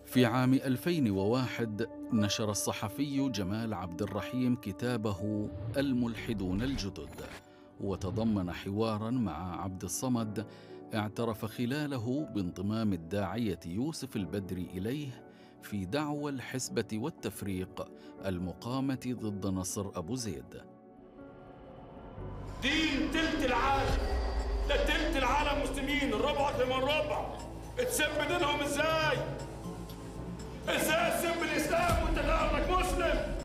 في عام 2001 نشر الصحفي جمال عبد الرحيم كتابه الملحدون الجدد، وتضمن حواراً مع عبد الصمد اعترف خلاله بانضمام الداعية يوسف البدري إليه في دعوى الحسبة والتفريق المقامة ضد نصر أبو زيد. دين تلت العالم، ده تلت العالم مسلمين، الربع أكثر من ربع، تسب دينهم ازاي؟ ازاي تسب الإسلام وانت غيرك مسلم؟